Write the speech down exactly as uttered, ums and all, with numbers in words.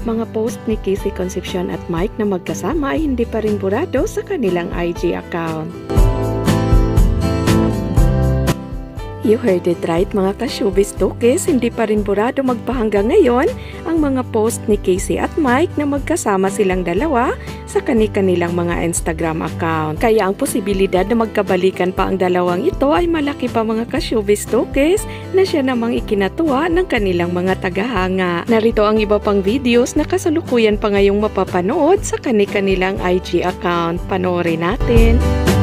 mga post ni Casey Concepcion at Mike na magkasama ay hindi pa rin burado sa kanilang I G account. You heard it right mga ka-showbiz tokes, hindi pa rin burado magpahanggang ngayon ang mga post ni Casey at Mike na magkasama silang dalawa sa kani-kanilang mga Instagram account. Kaya ang posibilidad na magkabalikan pa ang dalawang ito ay malaki pa mga ka-showbiz tokes na siya namang ikinatuwa ng kanilang mga tagahanga. Narito ang iba pang videos na kasalukuyan pa ngayong mapapanood sa kani-kanilang I G account. Panoorin natin.